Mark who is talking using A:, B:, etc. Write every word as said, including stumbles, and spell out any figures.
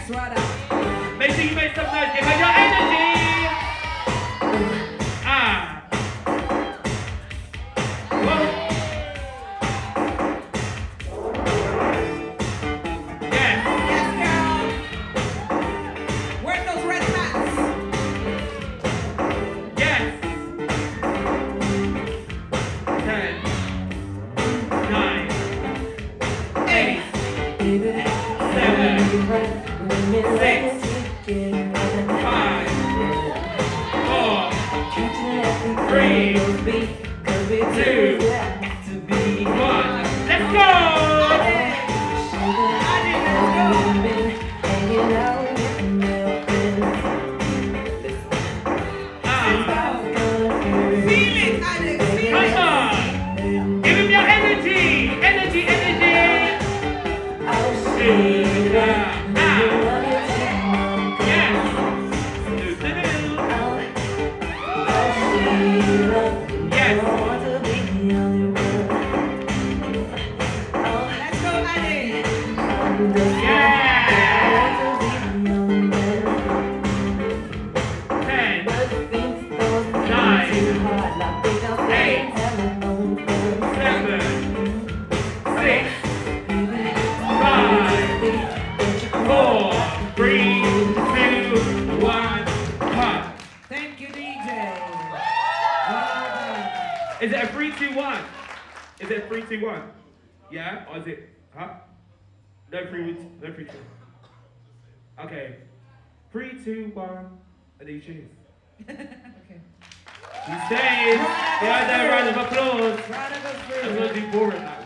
A: Yes, Rada.
B: Make sure you make some noise. Give her your energy. Ah. Whoa. Yes.
A: Yes, girl. Wear those red hats.
B: Yes. Ten. Nine. Eight. Seven. Six. Five. Four. Three. Two. One. Let's go!
A: Feel it, Alex. Feel
B: Come
A: it.
B: on! Give him your energy! Energy, energy! See ya now! Yes! Do, do, do. Yes!
A: Let's go, Alex.
B: Yeah! Ten, nine, eight, seven, six, five, four, three, two, one, cut.
A: Thank you, D J. Well done.
B: Is it a three, two, one? Is it a three, two, one? Yeah? Or is it, huh? No three, no three, two. Okay. Three, two, one, and then you choose.
A: Okay.
B: He stays. Yeah, that round of applause.
A: Rada goes
B: I'm
A: through.
B: gonna do boring now.